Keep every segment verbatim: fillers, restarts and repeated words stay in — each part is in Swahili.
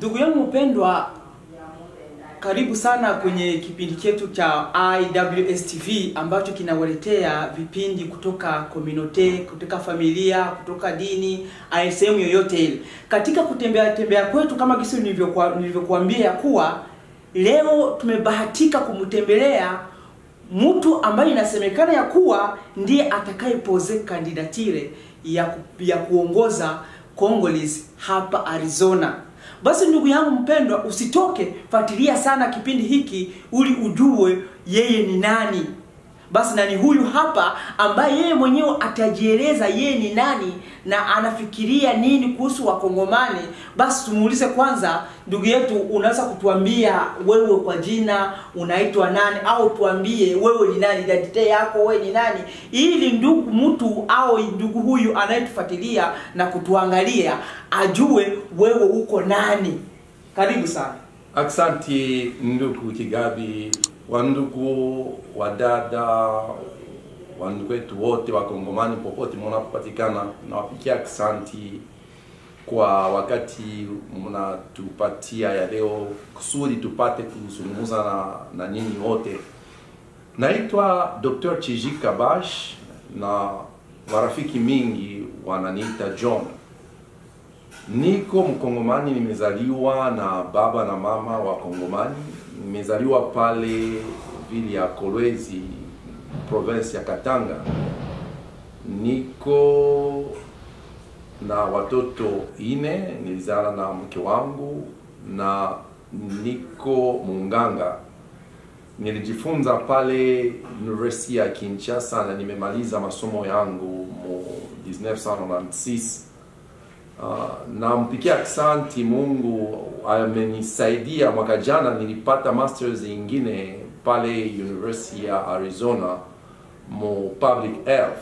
Ndugu yangu mpendwa, karibu sana kwenye kipindi chetu cha I W S T V ambacho kinawaletea vipindi kutoka community, kutoka familia, kutoka dini, sehemu yoyote ile. Katika kutembea tembea kwetu, kama kisi nilivyokuambia kuwa leo tumebahatika kumtembelea mtu ambaye inasemekana ya kuwa ndiye atakayepoze kandidatire ya, ya kuongoza Congolese hapa Arizona. Basi ndugu yangu mpendwa, usitoke, fuatilia sana kipindi hiki ili ujue yeye ni nani. Basi nani huyu hapa ambaye yeye mwenyewe atajieleza yeye ni nani na anafikiria nini kuhusu Wakongomani. Basi tumuulize kwanza, ndugu yetu, unaweza kutuambia wewe kwa jina unaitwa nani, au tuambie wewe ni nani, identity yako wewe ni nani, ili ndugu mtu au ndugu huyu anayetufuatilia na kutuangalia ajue wewe uko nani. Karibu sana. Asante ndugu Kigabi, wandugu, wadada, wandugu wetu wote Wakongomani popote mnapopatikana, nawapikia asante kwa wakati mnatupatia ya leo kusudi tupate kuzungumza na, na nyinyi wote. Naitwa Doctor Chijika Bash na marafiki mingi wananiita John. Niko Mkongomani, nimezaliwa na baba na mama wa Kongomani. Nimezaliwa pale vile ya Kolwezi, province ya Katanga. Niko na watoto ine, nilizala na mke wangu, na niko munganga. Nilijifunza pale University ya Kinshasa na nimemaliza masomo yangu mu elfu moja mia tisa tisini na sita. Uh, na mpikia asante Mungu amenisaidia. Mwaka jana nilipata masters ingine pale University ya Arizona mu public health.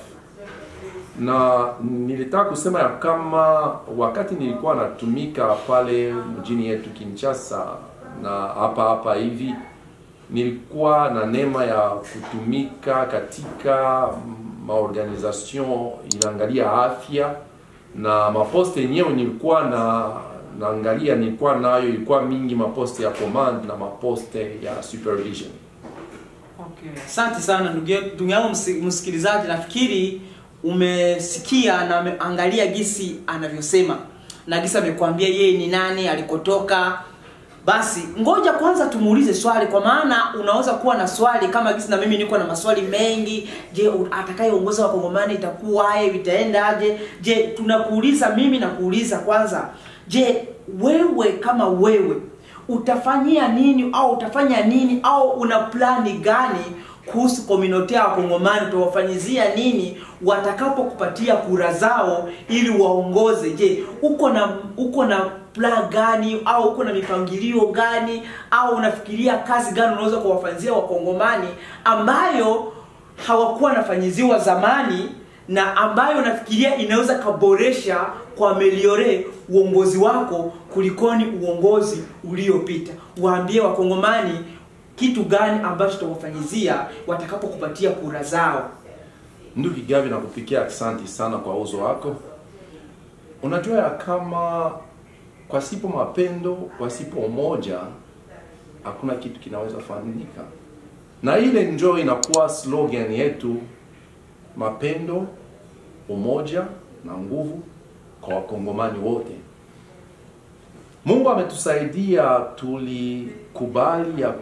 Na nilitaka kusema ya kama wakati nilikuwa natumika pale mjini yetu Kinshasa na hapa hapa hivi, nilikuwa na neema ya kutumika katika maorganization inaangalia afya, na maposte yenyewe nilikuwa na naangalia nilikuwa nayo ilikuwa mingi, maposte ya command na maposte ya supervision. Okay. Asante sana ndugu yangu msikilizaji, nafikiri umesikia na umeangalia gisi anavyosema na gisi amekwambia yeye ni nani, alikotoka. Basi ngoja kwanza tumuulize swali, kwa maana unaweza kuwa na swali kama gisi na mimi niko na maswali mengi. Je, atakayeongoza Wakongomani itakuwaje, vitaendaje? Je, tunakuuliza mimi na kuuliza kwanza, je, wewe kama wewe utafanyia nini au utafanya nini au una plani gani kuhusu community ya Wakongomani? Utawafanyizia nini watakapokupatia kura zao ili waongoze? Je, uko na uko na plan gani au uko na mipangilio gani au unafikiria kazi gani unaweza kuwafanyizia Wakongomani ambayo hawakuwa nafanyiziwa zamani na ambayo unafikiria inaweza kaboresha kwa meliore uongozi wako kulikoni uongozi uliopita? Waambie Wakongomani kitu gani ambacho utawafanyizia watakapokupatia kura zao. Ndugu Gabi, nakupikia asante sana kwa uzo wako. Unajua ya kama kwa sipo mapendo, kwa sipo umoja, hakuna kitu kinaweza fanyika. Na ile njoo inakuwa slogan yetu, mapendo, umoja na nguvu kwa Wakongomani wote. Mungu ametusaidia, tulikubali ya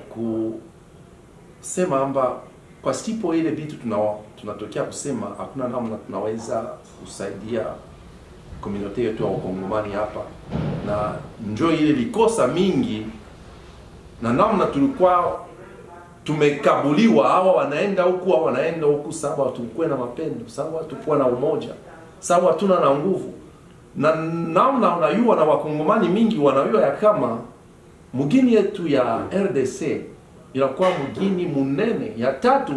kusema amba kwa sipo ile vitu tunatokea kusema hakuna namna tunaweza kusaidia community yetu ya Wakongomani hapa. Na njoo ile likosa mingi na namna tulikuwa tumekabuliwa, hawa wanaenda huku hawa wanaenda huku, sawa tukue na mapendo, sawa tukue na umoja, sawa tuna na nguvu. Na namna unayua na Wakongomani mingi wanayua ya kama mugini yetu ya R D C inakuwa mugini munene ya tatu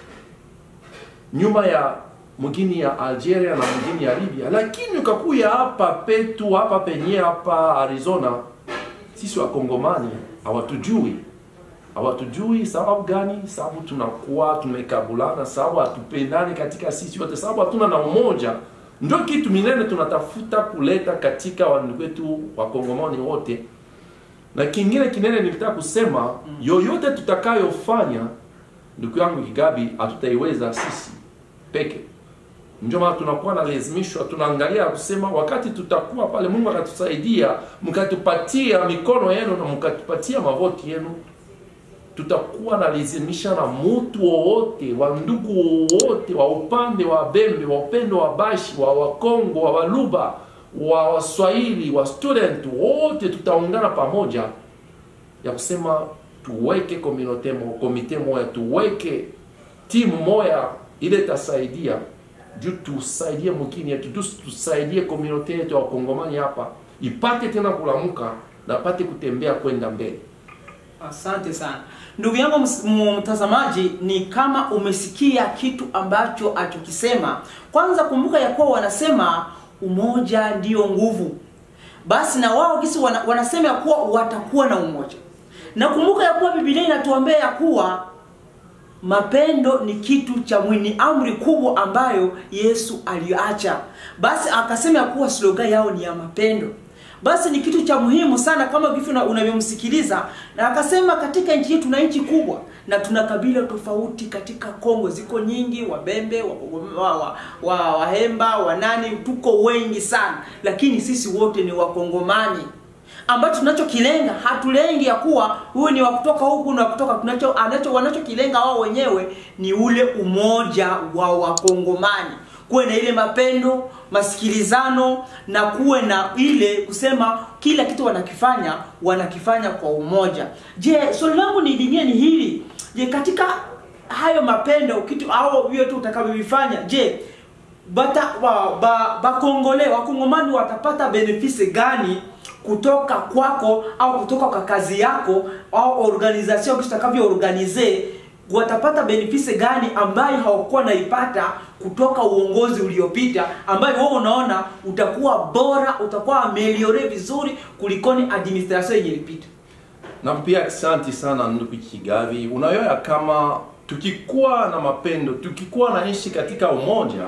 nyuma ya mugini ya Algeria na mugini ya Libya. Lakini ukakuya hapa petu hapa penye hapa Arizona, sisi Wakongomani hawatujui. Hawatujui sababu gani? Sababu tunakuwa tumekabulana, sababu hatupendani katika sisi wote, sababu hatuna na umoja. Ndio kitu minene tunatafuta kuleta katika wandugu wetu Wakongomani wote, Na kingine kinene nilitaka kusema, mm. yoyote tutakayofanya, ndugu yangu Kigabi, hatutaiweza sisi peke. Ndio maana tunakuwa na lazimishwa, tunaangalia kusema wakati tutakuwa pale Mungu akatusaidia, mkatupatia mikono yenu na mkatupatia mavoti yenu, tutakuwa na lazimisha na mtu wote, wa ndugu wote, wa upande wa Bembe, wa upendo wa Bashi, wa Wakongo, wa Waluba, wa Waswahili, wa student wote, tutaungana pamoja ya kusema tuweke community mo komite moja, tuweke timu moja ile tasaidia juu tusaidie mkini yetu, tusaidie community yetu ya Wakongomani hapa ipate tena kulamuka na pate kutembea kwenda mbele. Asante sana. Ndugu yangu mtazamaji, ni kama umesikia kitu ambacho atukisema. Kwanza kumbuka ya kuwa wanasema umoja ndio nguvu. Basi na wao kisi wana, wanasema ya kuwa watakuwa na umoja. Na kumbuka ya kuwa Biblia inatuambia ya kuwa mapendo ni kitu cha mwini, amri kubwa ambayo Yesu aliacha. Basi akasema ya kuwa slogan yao ni ya mapendo. Basi ni kitu cha muhimu sana kama vipi unavyomsikiliza. Na akasema katika nchi yetu tuna nchi kubwa na tuna kabila tofauti katika Kongo, ziko nyingi, Wabembe, wa wa, wa Wahemba, Wanani, tuko wengi sana, lakini sisi wote ni Wakongomani. Ambacho tunachokilenga, hatulengi ya kuwa huyu ni wa kutoka huku na kutoka, tunacho anacho wanachokilenga wao wenyewe ni ule umoja wa Wakongomani. Kuwe na ile mapendo, masikilizano, na kuwe na ile kusema kila kitu wanakifanya, wanakifanya kwa umoja. Je, swali langu ni dunia ni hili. Je, katika hayo mapendo kitu au vyote utakavyofanya, je, bata wa, ba, ba Kongole, Wakongomani watapata benefisi gani kutoka kwako au kutoka kwa kazi yako au organization utakavyo organize? Watapata benefisi gani ambayo hawakuwa naipata kutoka uongozi uliopita, ambayo wewe unaona utakuwa bora, utakuwa ameliore vizuri kulikoni administration yenye ilipita? Na pia asante sana ndugu Kigabi. Unayoya kama tukikuwa na mapendo, tukikuwa na ishi katika umoja,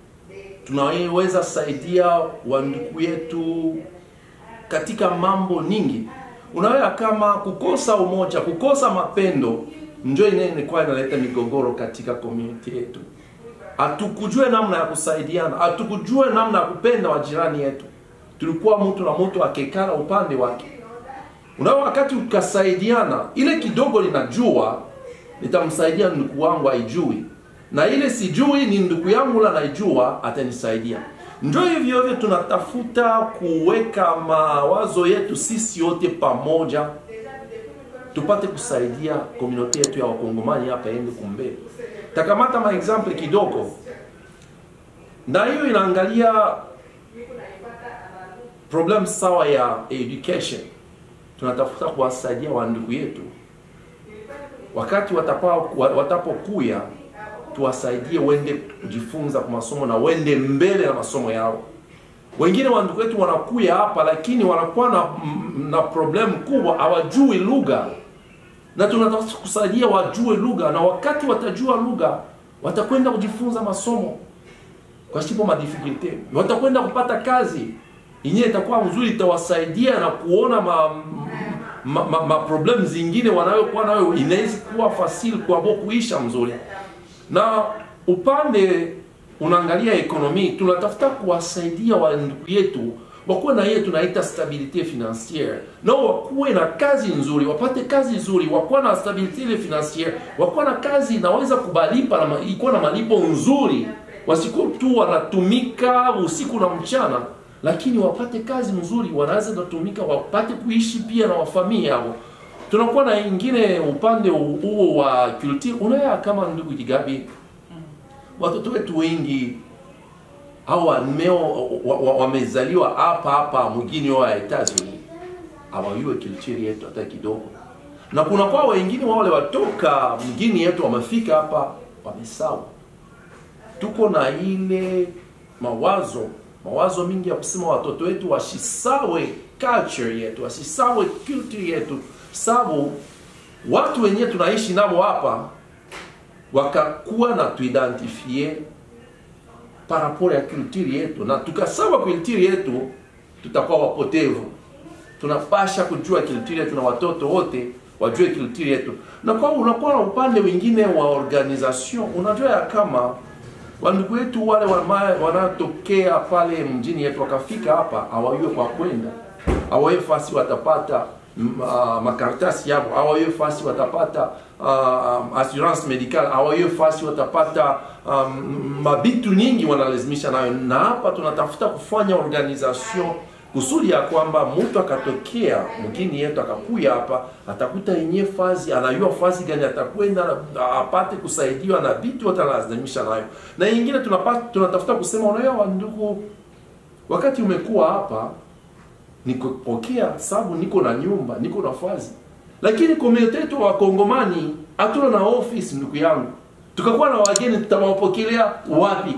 tunaweza saidia wandugu yetu katika mambo nyingi. Unayoya kama kukosa umoja, kukosa mapendo, ndio inene kwa inaleta migogoro katika community yetu. Hatukujue namna ya kusaidiana, hatukujue namna ya kupenda wajirani yetu. Tulikuwa mtu na mtu akekana upande wake. Unao wakati ukasaidiana, ile kidogo ninajua nitamsaidia ndugu wangu aijui, na ile sijui ni ndugu yangu la naijua atanisaidia. Ndio hivyo hivyo tunatafuta kuweka mawazo yetu sisi yote pamoja, tupate kusaidia community yetu ya Wakongomani hapa ende kumbele. Takamata ma example kidogo. Na hiyo inaangalia problem sawa ya education. Tunatafuta kuwasaidia wandugu yetu. Wakati watapao watapokuya, tuwasaidie wende kujifunza kwa masomo na wende mbele na masomo yao. Wengine wandugu wetu wanakuya hapa lakini wanakuwa na, na problem kubwa, hawajui lugha. Na tunatafuta kusaidia wajue lugha, na wakati watajua lugha watakwenda kujifunza masomo kwa sipo madifikilte, watakwenda kupata kazi yenyewe itakuwa nzuri, itawasaidia na kuona ma ma, ma, ma problem zingine wanayokuwa nayo inaweza kuwa facile kwa bo kuisha mzuri. Na upande unaangalia ekonomi, tunatafuta kuwasaidia wandugu yetu wakuwe na yeye tunaita stabilite financiere, na wakuwe na kazi nzuri, wapate kazi nzuri, wakuwe na stabilite financiere, wakuwe na kazi inaweza kubalipa na ikuwa na malipo nzuri, wasikuwa tu wanatumika usiku na mchana, lakini wapate kazi nzuri, wanaweza kutumika wapate kuishi pia na wafamilia yao. Tunakuwa na ingine upande huo wa culture. Unaya kama ndugu Kigabi, watoto wetu wengi au wameo wamezaliwa hapa hapa mjini wa Etazi, hawajui culture yetu hata kidogo. Na kuna kwa wengine wale watoka mjini yetu wamefika hapa wamesahau. Tuko na ile mawazo mawazo mingi ya kusema watoto wetu washisawe culture yetu, wasisawe culture yetu, sababu watu wenyewe tunaishi nao hapa wakakuwa na tuidentifie par rapport ya culture yetu, na tukasawa culture yetu tutakuwa wapotevu. tunapasha kujua culture yetu na watoto wote wajue culture yetu. Na kwa unakuwa na upande wengine wa organization, unajua ya kama wandugu wetu wale wanatokea pale mjini yetu wakafika hapa hawajue kwa kwenda, hawajue fasi watapata uh, makaratasi yao, hawajue fasi watapata uh, assurance medicale, hawajue fasi watapata um, mabitu nyingi wanalazimisha nayo. Na hapa tunatafuta kufanya organization kusudi ya kwamba mtu akatokea mkini yetu akakuya hapa atakuta yenyewe fazi, anajua fazi gani atakwenda apate kusaidiwa na vitu watalazimisha nayo. Na nyingine tunapata tunatafuta kusema unayo ndugu, wakati umekuwa hapa nikopokea sababu niko na nyumba, niko na fazi. Lakini community yetu wa Kongomani hatuna na office ndugu yangu. Tukakuwa na wageni tutawapokelea wapi?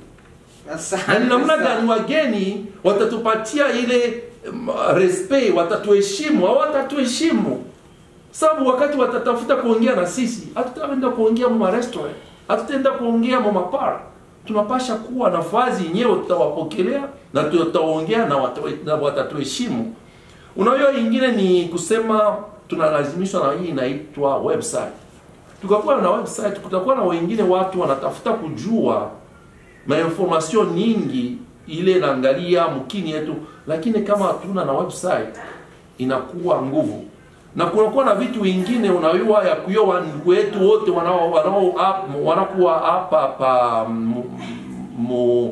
Na ni namna gani wageni watatupatia ile um, respect, watatuheshimu au watatuheshimu? Sababu wakati watatafuta kuongea na sisi, hatutaenda kuongea mu restaurant, hatutaenda kuongea mu mapara. Tunapasha kuwa nafasi yenyewe tutawapokelea na tutaongea na, na watatuheshimu. Unajua nyingine ni kusema tunalazimishwa na hii inaitwa website. Tukakuwa na website, kutakuwa na wengine watu wanatafuta kujua ma information nyingi ile naangalia mkini yetu, lakini kama hatuna na website inakuwa nguvu. Na kunakuwa na vitu vingine unajua ya kuyo ndugu wetu wote wanao wanao wanakuwa hapa hapa mu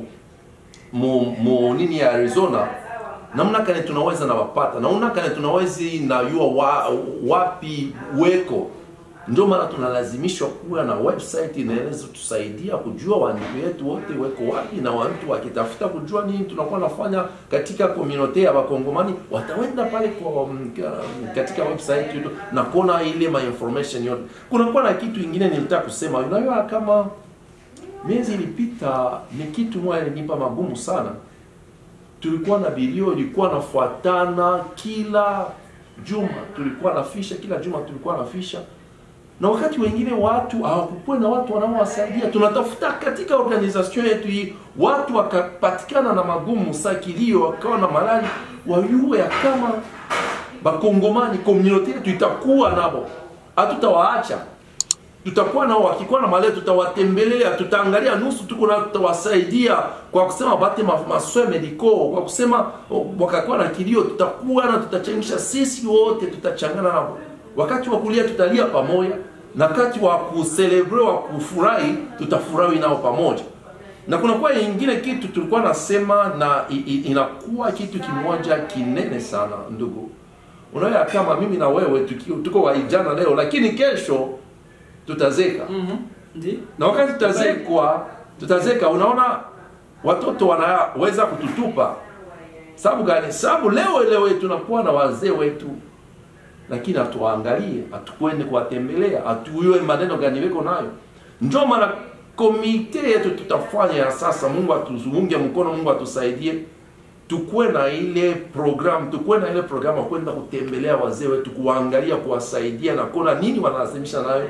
mu nini ya Arizona, namna kane tunaweza na wapata, na namna kane tunaweza na yua wa, wapi weko. Ndio maana tunalazimishwa kuwa na website inaweza tusaidia kujua wandugu wetu wote weko wapi, na watu wakitafuta kujua nini tunakuwa nafanya katika community ya Wakongomani wataenda pale kwa katika website yetu na kuona ile ma information yote. Kuna kwa na kitu kingine nilitaka kusema, unajua kama miezi ilipita ni kitu moja ilinipa magumu sana. Tulikuwa na bilio ilikuwa nafuatana kila juma, tulikuwa na fisha kila juma, tulikuwa na fisha. Na wakati wengine watu hawakuwa na watu wanaowasaidia, tunatafuta katika organization yetu hii watu wakapatikana na magumu sakilio wakawa na malali, wajue ya kama Bakongomani community yetu itakuwa nabo, hatutawaacha. Tutakuwa nao, wakikuwa na mali tutawatembelea, tutaangalia nusu tuko na tutawasaidia kwa kusema bate maswe mediko, kwa kusema wakakuwa na kilio tutakuwa na tutachangisha sisi wote, tutachangana nao. Wakati wa kulia tutalia pamoja, na wakati wa kucelebrate wa kufurahi tutafurahi nao pamoja. Na kuna kwa nyingine kitu tulikuwa nasema na i, i, inakuwa kitu kimoja kinene sana ndugu. Unaona kama mimi na wewe tukio tuko waijana leo, lakini kesho tutazeka. Mhm. Ndi. Na wakati tutazekwa, tutazeka unaona watoto wanaweza kututupa. Sababu gani? Sababu leo leo tunakuwa na wazee wetu, lakini atuangalie, atukwende kuwatembelea, atuiwe maneno gani weko nayo. Ndio maana komite yetu tutafanya ya sasa, Mungu atuzunge mkono, Mungu atusaidie. Tukue na ile program, tukue na ile program kwenda kutembelea wazee wetu, kuangalia, kuwasaidia na kuona nini wanalazimisha nayo.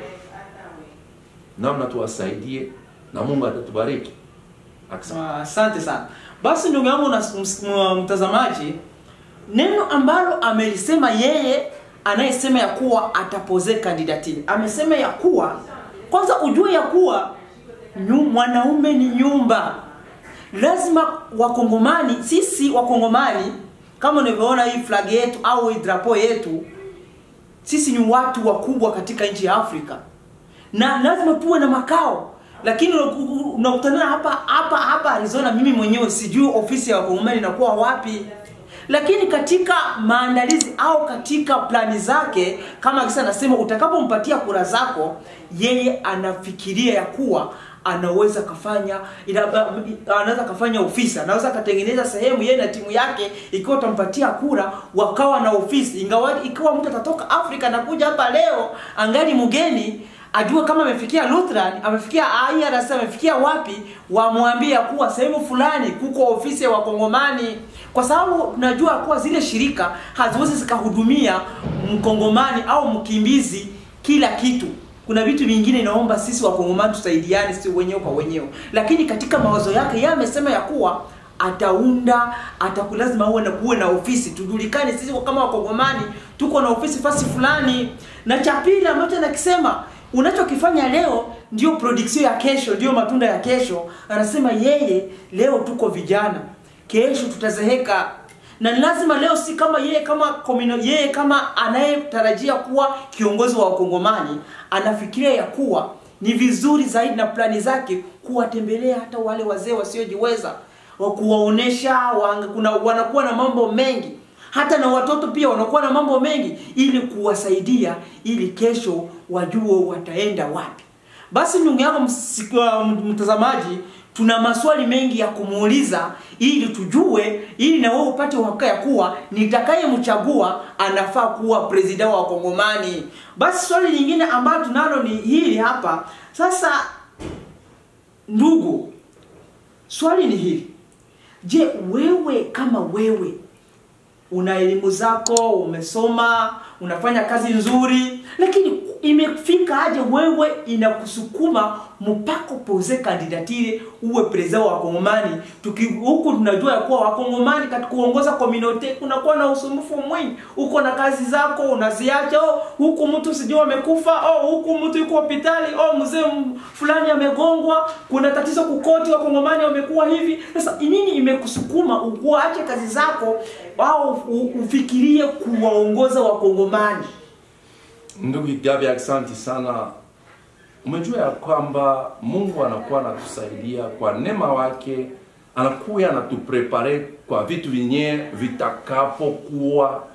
Namna tuwasaidie na Mungu atatubariki. Asante sana. Basi ndugu yangu na mtazamaji, neno ambalo amelisema yeye anayesema ya kuwa atapoze kandidati, amesema ya kuwa kwanza ujue ya kuwa mwanaume ni nyumba. Lazima Wakongomani, sisi Wakongomani, kama unavyoona hii flag yetu au hii drapo yetu, sisi ni watu wakubwa katika nchi ya Afrika, na lazima tuwe na makao. Lakini unakutana hapa hapa hapa Arizona, mimi mwenyewe sijui ofisi ya Wakongomani inakuwa wapi. Lakini katika maandalizi au katika plani zake, kama kisa anasema utakapompatia kura zako, yeye anafikiria ya kuwa anaweza kafanya ina, anaweza kafanya ofisi, anaweza katengeneza sehemu yeye na timu yake, ikiwa utampatia kura wakawa na ofisi. Ingawa ikiwa mtu atatoka Afrika na kuja hapa leo angali mgeni, ajue kama amefikia Lutheran, amefikia I R S, amefikia wapi, wamwambie kuwa sehemu fulani kuko ofisi ya Wakongomani. Kwa sababu najua kuwa zile shirika haziwezi zikahudumia Mkongomani au mkimbizi kila kitu. Kuna vitu vingine inaomba sisi Wakongomani tusaidiane sisi wenyewe kwa wenyewe. Lakini katika mawazo yake yeye amesema ya kuwa ataunda, atakulazima uwe na kuwe na ofisi, tujulikane sisi kama Wakongomani tuko na ofisi fasi fulani. Na cha pili ambacho nakisema, unachokifanya leo ndio production ya kesho, ndio matunda ya kesho. Anasema yeye, leo tuko vijana, kesho tutazeheka. Na lazima leo si kama yeye kama komino, yeye kama anayetarajia kuwa kiongozi wa Wakongomani, anafikiria ya kuwa ni vizuri zaidi na plani zake kuwatembelea hata wale wazee wasiojiweza, wa kuwaonesha kuna wanakuwa na mambo mengi, hata na watoto pia wanakuwa na mambo mengi, ili kuwasaidia ili kesho wajue wataenda wapi. Basi ndugu yangu mtazamaji, tuna maswali mengi ya kumuuliza ili tujue, ili na wewe upate uhakika ya kuwa nitakayemchagua anafaa kuwa president wa Kongomani. Basi swali lingine ambalo tunalo ni hili hapa. Sasa ndugu, swali ni hili. Je, wewe kama wewe una elimu zako, umesoma, unafanya kazi nzuri, lakini imefika aje wewe inakusukuma mpaka poze kandidatire uwe president wa Kongomani? Tuki huku tunajua kuwa Wakongomani katika kuongoza community kuna kuwa na usumbufu mwingi. Uko na kazi zako unaziacha, oh, huku mtu sijui amekufa, oh, huku mtu yuko hospitali, oh, mzee fulani amegongwa, kuna tatizo kukoti, Wakongomani wamekuwa hivi. Sasa nini imekusukuma uache kazi zako au ufikirie kuwaongoza Wakongomani? Ndugu Gabi, asante sana. Umejua ya kwamba Mungu anakuwa anatusaidia kwa neema wake, anakuwa anatuprepare kwa vitu vinye vitakapokuwa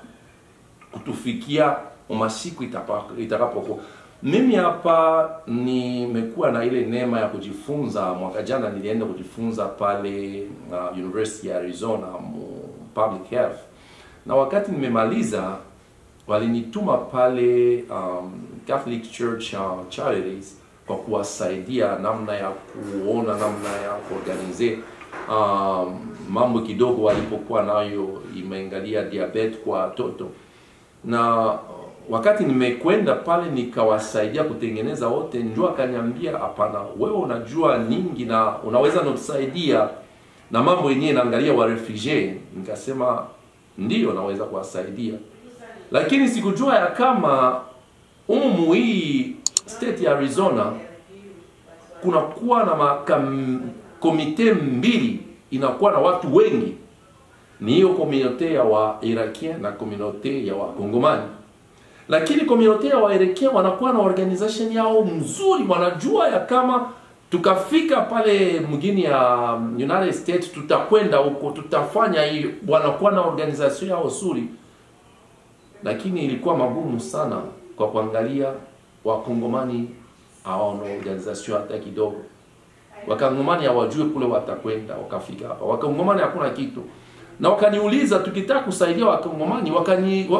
kutufikia umasiku itakapokuwa. Mimi hapa nimekuwa na ile neema ya kujifunza. Mwaka jana nilienda kujifunza pale uh, University ya Arizona Public Health. Na wakati nimemaliza walinituma pale um, Catholic Church uh, Charities kwa kuwasaidia namna ya kuona, namna ya kuorganize um, mambo kidogo walipokuwa nayo, imeangalia diabetes kwa watoto. Na wakati nimekwenda pale nikawasaidia kutengeneza wote, ndio akaniambia, hapana, wewe unajua nyingi na unaweza kutusaidia na mambo yenyewe naangalia wa refugee. Nikasema ndio naweza kuwasaidia. Lakini sikujua ya kama umu hii state ya Arizona kuna kuwa na makam, komite mbili inakuwa na watu wengi. Ni hiyo community ya wa Irakien na community ya wa Kongomani. Lakini community ya wa Irakien wanakuwa na organization yao mzuri, wanajua ya kama tukafika pale mgini ya United States tutakwenda huko, tutafanya hiyo, wanakuwa na organization yao nzuri. Lakini ilikuwa magumu sana kwa kuangalia Wakongomani hawana organization hata kidogo. Wakongomani hawajui kule watakwenda, wakafika hapa. Wakongomani hakuna kitu. Na wakaniuliza tukitaka kusaidia Wakongomani, wakani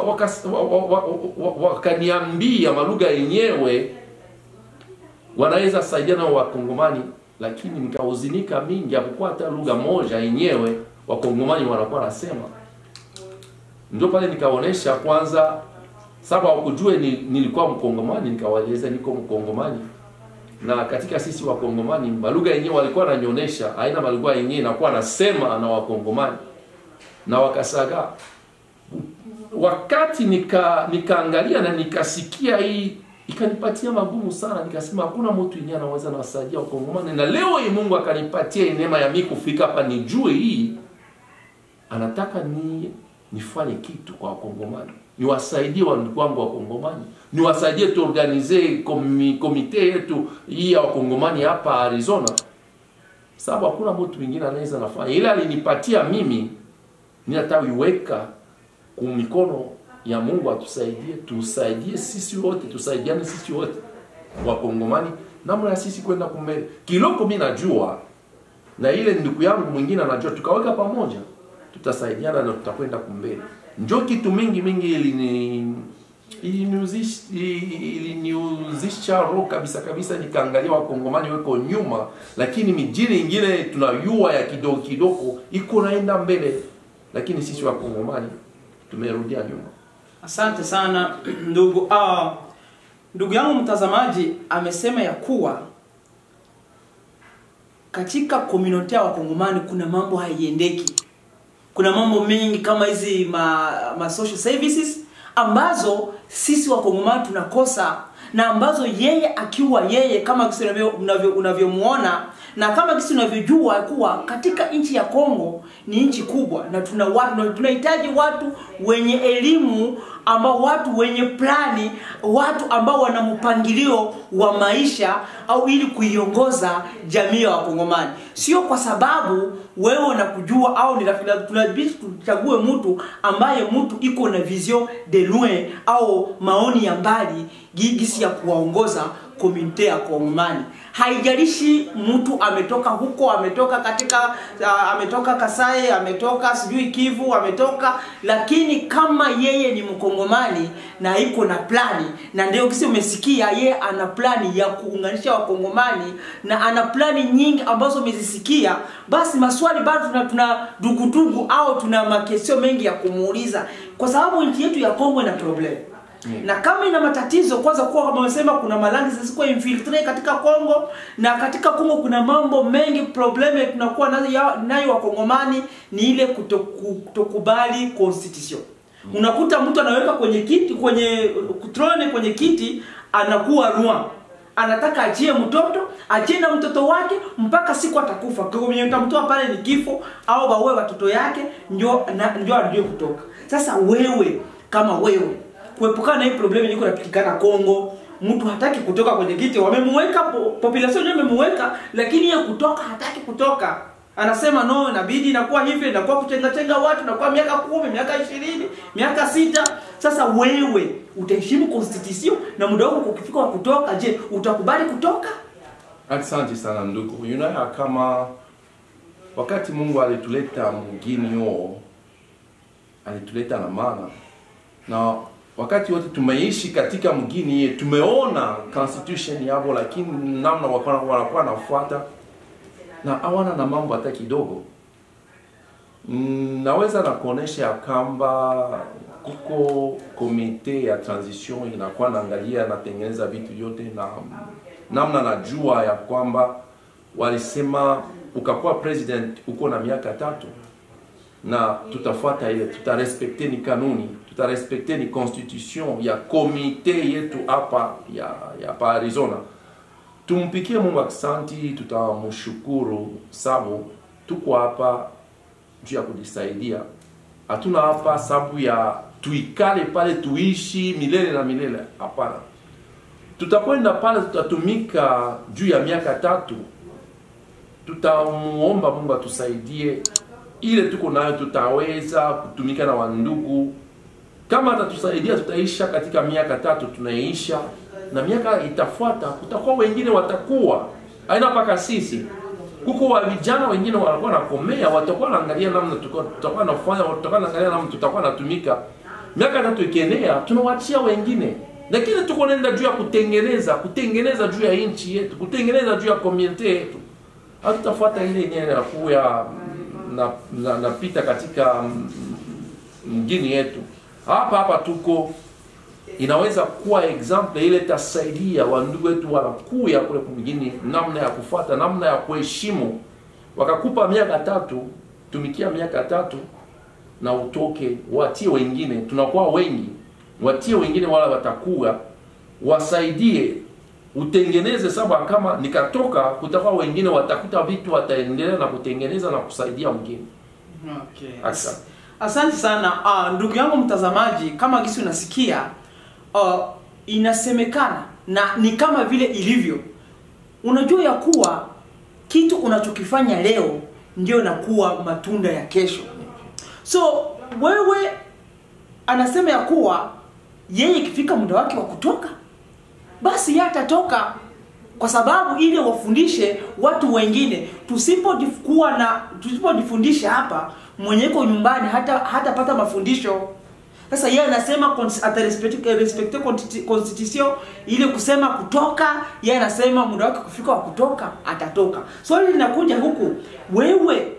wakaniambia malugha yenyewe wanaweza saidia na Wakongomani, lakini nikauzinika mingi hakuwa hata lugha moja yenyewe Wakongomani wanakuwa nasema. Ndio pale nikaonesha kwanza, sababu wakujue ni, nilikuwa Mkongomani, nikawaeleza niko Mkongomani. Na katika sisi Wakongomani malugha yenyewe walikuwa wananionyesha haina malugha yenyewe inakuwa nasema na Wakongomani. Na wakasaga. Wakati nika nikaangalia na nikasikia hii, ikanipatia magumu sana. Nikasema hakuna mtu yenyewe anaweza nawasaidia Wakongomani. Na leo hii Mungu akanipatia neema ya mimi kufika hapa nijue hii anataka ni nifanye kitu kwa Wakongomani. Niwasaidie wandugu wangu Wakongomani. Niwasaidie tuorganize komite yetu hii ya Wakongomani hapa Arizona. Sababu hakuna mtu mwingine anaweza nafanya. Ila alinipatia mimi, ninataiweka kwa mikono ya Mungu atusaidie, tusaidie sisi wote, tusaidiane sisi wote Wakongomani, namna sisi kwenda kumbele. Kiloko mimi najua na ile ndugu yangu mwingine anajua, tukaweka pamoja tutasaidiana na tutakwenda kumbele. Njoo kitu mingi mingi ilini iliniuzisha roho kabisa kabisa, nikaangalia Wakongomani weko nyuma, lakini mijini ingine tunayua ya kidogo kidogo iko naenda mbele, lakini sisi Wakongomani tumerudia nyuma. Asante sana ndugu. Ah, ndugu yangu mtazamaji amesema ya kuwa katika community ya Wakongomani kuna mambo haiendeki. Kuna mambo mengi kama hizi ma, ma social services ambazo sisi Wakongomani tunakosa, na ambazo yeye akiwa yeye kama kisi unavyo unavyomuona na kama kisi unavyojua kuwa katika nchi ya Kongo ni nchi kubwa, na tuna watu tunahitaji watu wenye elimu, ambao watu wenye plani, watu ambao wana mpangilio wa maisha au ili kuiongoza jamii ya Wakongomani. Sio kwa sababu wewe unakujua au ni rafiki, tunabidi tuchague mtu ambaye mtu iko na vision de loin au maoni ya mbali gisi ya kuwaongoza community ya Wakongomani. Haijalishi mtu ametoka huko, ametoka katika uh, ametoka Kasai, ametoka sijui Kivu, ametoka, lakini kama yeye ni Mkongomani na iko na plani, na ndio kisi umesikia yeye ana plani ya kuunganisha Wakongomani na ana plani nyingi ambazo umezisikia, basi maswali bado tuna, tuna dugudugu au tuna makesio mengi ya kumuuliza, kwa sababu nchi yetu ya Kongo ina problem. Mm. Na kama ina matatizo, kwanza kwa kama wamesema kuna malangi zisikuwa infiltrate katika Kongo, na katika Kongo kuna mambo mengi, probleme tunakuwa nayo nayo Wakongomani ni ile kutokubali constitution. Mm. Unakuta mtu anaweka kwenye kiti, kwenye kutrone kwenye kiti, anakuwa rua, anataka achie mtoto, achie na mtoto wake mpaka siku atakufa. Kwa hiyo mtamtoa pale ni kifo, au bawe watoto yake ndio ndio ndio kutoka. Sasa wewe kama wewe kuepukana na hii problemi niko napitikana Kongo, mtu hataki kutoka kwenye kiti, wamemweka population ndio wamemweka, lakini yeye kutoka hataki kutoka. Anasema no, inabidi inakuwa hivi, inakuwa kutenga tenga watu, inakuwa miaka kumi, miaka ishirini, miaka sita. Sasa wewe utaheshimu constitution na muda wako ukifika wa kutoka, je, utakubali kutoka? Asante sana ndugu. Yuna kama wakati Mungu alituleta mgini yo, alituleta na maana. Na wakati wote tumeishi katika mgini yetu, tumeona constitution yabo, lakini namna wanakuwa nafuata na hawana na mambo hata kidogo. Naweza na kuonesha kamba kuko komite ya transition inakuwa naangalia na tengeneza vitu yote, na namna najua ya kwamba walisema ukakuwa president uko na miaka tatu, na tutafuata ile, tutarespekte ni kanuni, tutarespekte ni constitution ya komite yetu hapa ya ya pa Arizona. Tumpikie Mungu asante, tutamshukuru sababu tuko hapa juu ya kujisaidia. Hatuna hapa sababu ya tuikale pale tuishi milele na milele, hapana. Tutakwenda pale, tutatumika juu ya miaka tatu. Tutamuomba Mungu atusaidie ile tuko nayo, tutaweza kutumika na wandugu. Kama atatusaidia tutaisha katika miaka tatu, tunaisha, na miaka itafuata kutakuwa wengine watakuwa haina paka sisi. Kuko wa vijana wengine wanakuwa nakomea, watakuwa naangalia namna tutakuwa nafanya, watakuwa naangalia namna tutakuwa natumika. Miaka tatu ikienea tunawachia wengine. Lakini tuko nenda juu ya kutengeneza, kutengeneza juu ya nchi yetu, kutengeneza juu ya community yetu. Hatutafuata ile yenyewe ya kuya na na, na pita katika mgini yetu. Hapa hapa tuko, inaweza kuwa example ile tasaidia wandugu wetu wanakuya kule kumgini namna ya kufuata, namna ya kuheshimu. Wakakupa miaka tatu, tumikia miaka tatu na utoke, watie wengine, tunakuwa wengi. Watie wengine wala watakuwa, wasaidie, utengeneze, sababu kama nikatoka kutakuwa wengine watakuta vitu, wataendelea na kutengeneza na kusaidia wengine. Okay. Asante. Asante sana uh, ndugu yangu mtazamaji, kama gisi unasikia uh, inasemekana na ni kama vile ilivyo. Unajua ya kuwa kitu unachokifanya leo ndio nakuwa matunda ya kesho. So wewe anasema ya kuwa yeye ikifika muda wake wa kutoka, basi yeye atatoka, kwa sababu ili wafundishe watu wengine. Tusipodikuwa na tusipodifundisha hapa, mwenyeko nyumbani hata hata pata mafundisho. Sasa yeye anasema ata respect respect constitution ile kusema kutoka, yeye anasema muda wake kufika wa kutoka atatoka. Swali so, linakuja huku, wewe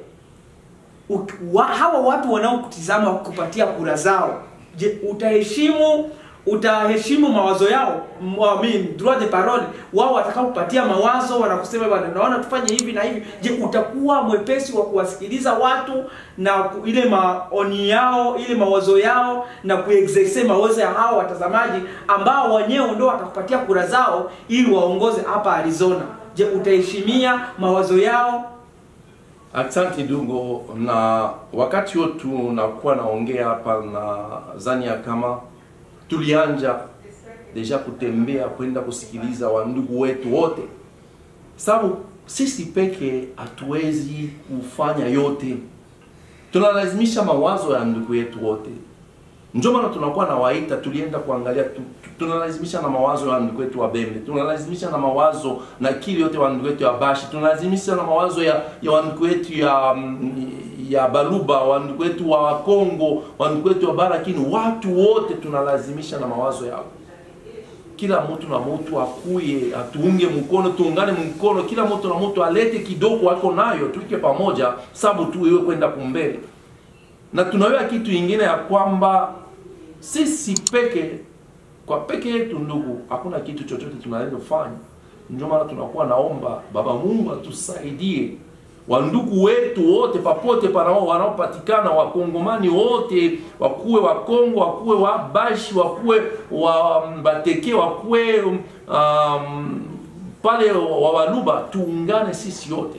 wa, hawa watu wanaokutizama kukupatia kura zao, je, utaheshimu utaheshimu mawazo yao, I mean droit de parole, wao watakapopatia mawazo wanakusema bwana naona tufanye hivi na hivi, je utakuwa mwepesi wa kuwasikiliza watu na ile maoni yao, ile mawazo yao na kuexerce mawazo ya hao watazamaji ambao wenyewe ndio watakupatia kura zao ili waongoze hapa Arizona? Je utaheshimia mawazo yao? Asante ndugu, na wakati wote tunakuwa naongea hapa na zania kama tulianja deja kutembea kwenda kusikiliza wandugu wetu wote, sababu sisi peke hatuwezi kufanya yote, tunalazimisha mawazo ya ndugu yetu wote. Ndio maana tunakuwa na waita, tulienda kuangalia tu, tunalazimisha na mawazo ya ndugu wetu wa Bembe, tunalazimisha na mawazo na kili yote wa ndugu wetu ya Bashi, tunalazimisha na mawazo ya ya ndugu wetu ya ya Baluba, wa ndugu wetu wa Kongo, wa ndugu wetu wa Barakini, watu wote tunalazimisha na mawazo yao. Kila mtu na mtu akuye atuunge mkono, tuungane mkono, kila mtu na mtu alete kidogo wako nayo, tuike pamoja sababu tu iwe kwenda kumbele. Na tunawewa kitu kingine ya kwamba sisi peke kwa peke yetu ndugu hakuna kitu chochote tunaweza kufanya. Ndio maana tunakuwa naomba Baba Mungu atusaidie wandugu wetu wote papote panao wanaopatikana, wakongomani wote, wakuwe wa Kongo, wakuwe wa Bashi, wakuwe wa Bateke, wakuwe um, pale wa Waluba, tuungane sisi yote.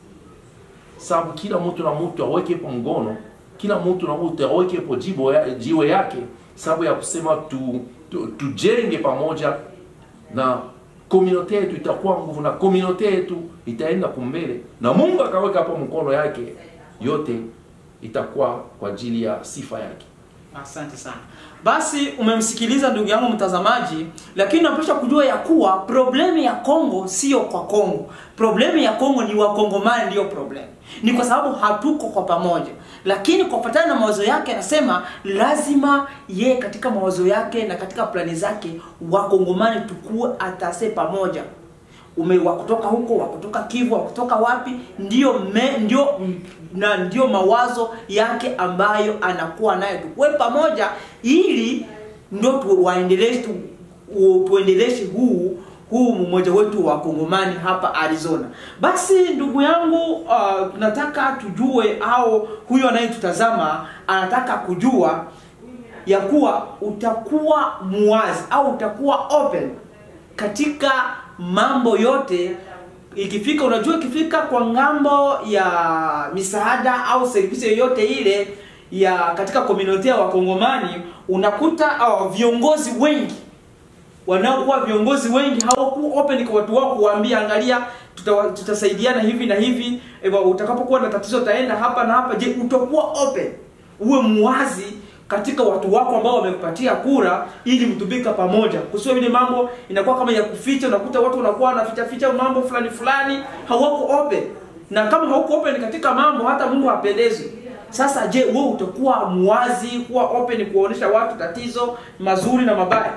Sababu kila mtu na mtu aweke po ngono, kila mtu na mtu aweke po jibo ya, jiwe yake, sababu ya kusema tu, tu, tujenge pamoja na community yetu itakuwa nguvu, na community yetu itaenda kumbele, na Mungu akaweka hapo mkono yake, yote itakuwa kwa ajili ya sifa yake. Asante sana. Basi umemsikiliza ndugu yangu mtazamaji, lakini unapaswa kujua ya kuwa problemi ya Kongo sio kwa Kongo. Problemi ya Kongo ni wakongomani ndio problemi. Ni kwa sababu hatuko kwa pamoja. Lakini kwa kufuatana na mawazo yake anasema lazima ye katika mawazo yake na katika plani zake wakongomani tukue atase pamoja. Ume wakutoka huko, wakutoka Kivu, wakutoka wapi, ndio me, ndio na ndio mawazo yake ambayo anakuwa nayo, tukue pamoja ili ndio tuendelee tu, tuendeleshe huu huu mmoja wetu wa Kongomani hapa Arizona. Basi ndugu yangu, uh, nataka tujue au huyo anayetutazama anataka kujua ya kuwa utakuwa muwazi au utakuwa open katika mambo yote ikifika, unajua ikifika kwa ngambo ya misaada au service yoyote ile ya katika community ya wakongomani, unakuta au viongozi wengi wanaokuwa viongozi wengi hawakuwa open kwa watu wao kuambia angalia tuta, tutasaidiana hivi na hivi, ewa, utakapokuwa na tatizo taenda hapa na hapa. Je, utakuwa open, uwe muwazi katika watu wako ambao wamekupatia kura ili mtubika pamoja, kusiwe vile mambo inakuwa kama ya kuficha, unakuta watu wanakuwa wanaficha ficha mambo fulani fulani, hawako open. Na kama hauko open katika mambo, hata Mungu hapendezwi. Sasa je, wewe utakuwa muwazi, kuwa open kuonesha watu tatizo mazuri na mabaya?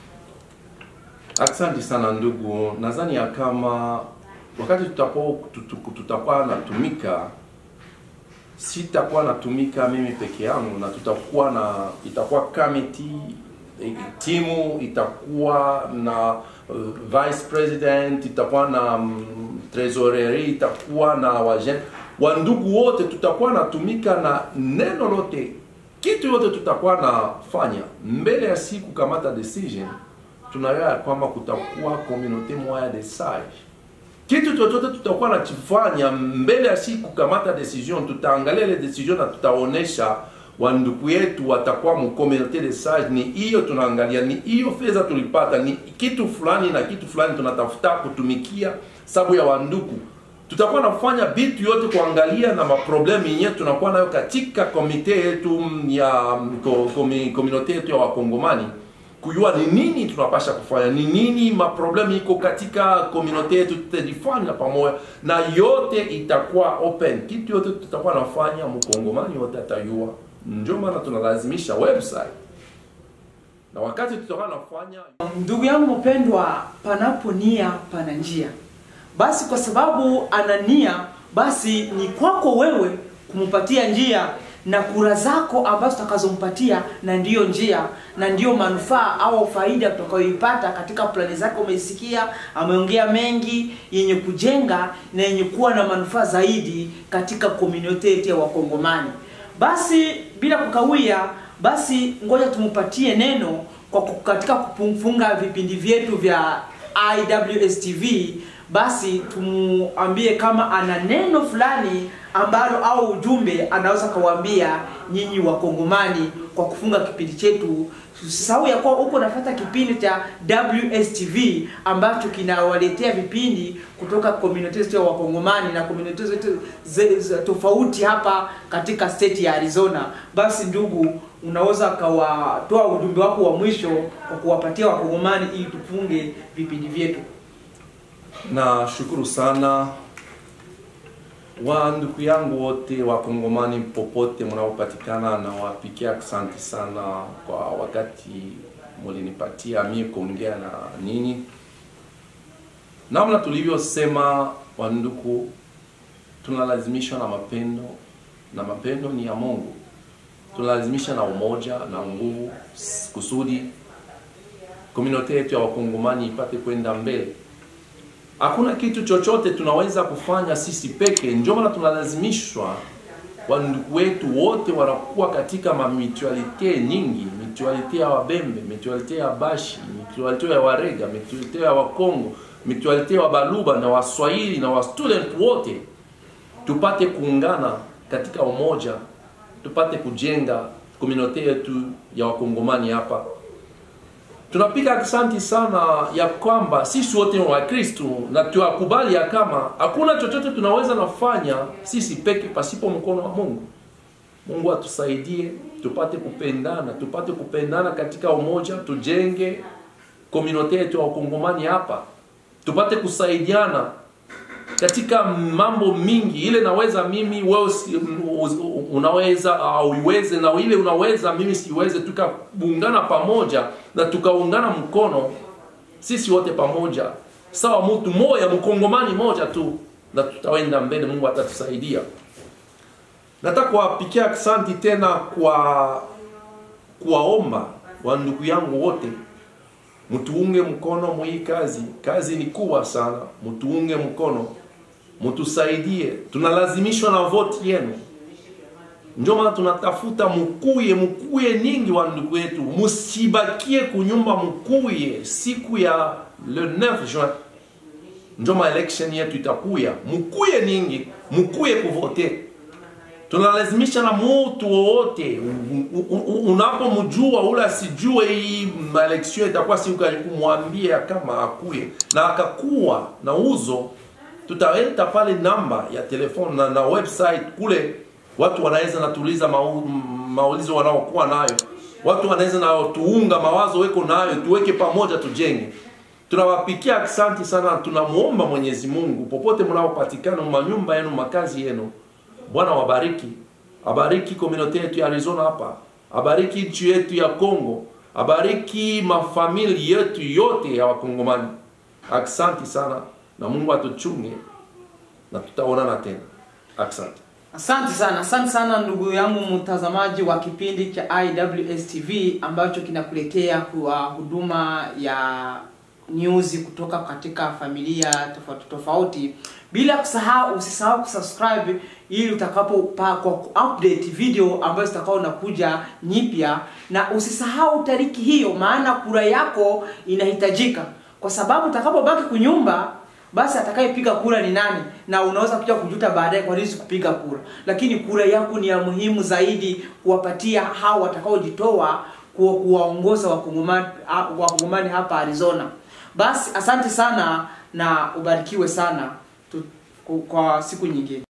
Asante sana ndugu, nadhani ya kama wakati tutakuwa tutakuwa natumika, sitakuwa natumika mimi peke yangu, na tutakuwa na itakuwa committee, timu itakuwa na uh, vice president, itakuwa na um, tresorerie, itakuwa na wajen, wandugu wote tutakuwa natumika, na neno lote kitu yote tutakuwa nafanya mbele ya siku kamata decision. Tunaelewa kwamba kutakuwa community moya de sage. Kitu chochote tutakuwa na kifanya mbele ya siku kamata decision, tutaangalia ile decision na tutaonesha wandugu yetu watakuwa mu community de sage. Ni hiyo tunaangalia, ni hiyo fedha tulipata, ni kitu fulani na kitu fulani tunatafuta kutumikia sababu ya wandugu. Tutakuwa nafanya vitu yote kuangalia na maproblemi yenyewe tunakuwa nayo katika komite yetu ya community yetu ya wakongomani, kujua ni nini tunapasha kufanya, ni nini maproblemi iko katika community yetu, tutajifanya pamoja na yote itakuwa open. Kitu yote tutakuwa nafanya mkongomani yote atajua. Ndio maana tunalazimisha website. Na wakati tutakuwa nafanya, ndugu yangu mpendwa, panapo nia pana njia. Basi kwa sababu ana nia, basi ni kwako wewe kumpatia njia na kura zako ambazo utakazompatia, na ndiyo njia na ndiyo manufaa au faida utakayoipata katika plani zake. Umeisikia ameongea mengi yenye kujenga na yenye kuwa na manufaa zaidi katika community yetu ya Wakongomani. Basi bila kukawia, basi ngoja tumupatie neno kwa katika kufunga vipindi vyetu vya I W S T V. Basi tumuambie kama ana neno fulani ambalo au ujumbe anaweza kuwaambia nyinyi Wakongomani kwa kufunga kipindi chetu. Usisahau ya kuwa uko nafuata kipindi cha W S T V ambacho kinawaletea vipindi kutoka communities ya Wakongomani na communities zetu tofauti hapa katika state ya Arizona. Basi ndugu, unaweza kawatoa ujumbe wako wa mwisho kwa kuwapatia Wakongomani ili tufunge vipindi vyetu. Na shukuru sana wa ndugu yangu wote Wakongomani popote mnaopatikana, na wapikia asante sana kwa wakati mlinipatia mimi kuongea na nini. Namna tulivyosema wa ndugu, tunalazimishwa na mapendo, na mapendo ni ya Mungu. Tunalazimisha na umoja na nguvu kusudi community yetu ya Wakongomani ipate kwenda mbele. Hakuna kitu chochote tunaweza kufanya sisi peke, ndio maana tunalazimishwa wandugu wetu wote wanakuwa katika mamitualite nyingi, mitualite ya Wabembe, mitualite ya Bashi, mitualite ya Warega, mitualite ya Wakongo, mitualite ya Wabaluba na Waswahili na Wastudent wote, tupate kuungana katika umoja, tupate kujenga community yetu ya Wakongomani hapa. Tunapiga asante sana ya kwamba sisi wote ni Wakristo, na tuakubali ya kama hakuna chochote tunaweza nafanya sisi peke pasipo mkono wa Mungu. Mungu atusaidie tupate kupendana, tupate kupendana katika umoja, tujenge community yetu ya Wakongomani hapa. Tupate kusaidiana katika mambo mingi. Ile naweza mimi, wewe unaweza au uweze, na ile unaweza mimi siweze, tukaungana pamoja na tukaungana mkono sisi wote pamoja sawa mtu moja, Mkongomani moja tu, na tutaenda mbele. Mungu atatusaidia. Nataka kuwapikia asante tena kwa kuwaomba wa ndugu yangu wote, mtuunge mkono mwi kazi. Kazi ni kubwa sana, mtuunge mkono, mtusaidie. Tunalazimishwa na vote yenu. Ndio maana tunatafuta mkuye, mkuye ningi wa ndugu yetu. Msibakie kunyumba, mkuye siku ya le neuf juin. Ndio ma election yetu itakuya. Mkuye ningi, mkuye kuvote. Tunalazimisha na mtu wote, unapomjua ula sijue hii election itakuwa siku kumwambia kama akuye na akakuwa na uzo. Tutaweka pale namba ya telefoni na, na website kule, watu wanaweza natuliza mau, maulizo wanaokuwa nayo. Watu wanaweza na tuunga mawazo weko nayo, tuweke pamoja tujenge. Tunawapikia asante sana, tunamuomba Mwenyezi Mungu popote mnaopatikana, manyumba yenu, makazi yenu, Bwana wabariki. Abariki community yetu ya Arizona hapa, abariki nchi yetu ya Kongo, abariki mafamilia yetu yote ya Wakongomani. Asante sana, na Mungu atuchunge, na tutaonana tena. Asante. Asante sana, asante sana ndugu yangu mtazamaji wa kipindi cha I W S T V ambacho kinakuletea kwa huduma ya news kutoka katika familia tofauti tofauti. Bila kusahau, usisahau kusubscribe ili utakapopata kwa update video ambazo zitakao nakuja nyipya, na usisahau tariki hiyo, maana kura yako inahitajika, kwa sababu utakapobaki kunyumba basi atakayepiga kura ni nani, na unaweza kuja kujuta baadaye kwa nini kupiga kura. Lakini kura yako ni ya muhimu zaidi kuwapatia hao watakaojitoa kuwaongoza Wakongomani Wakongomani hapa Arizona. Basi asante sana na ubarikiwe sana tu, kwa siku nyingine.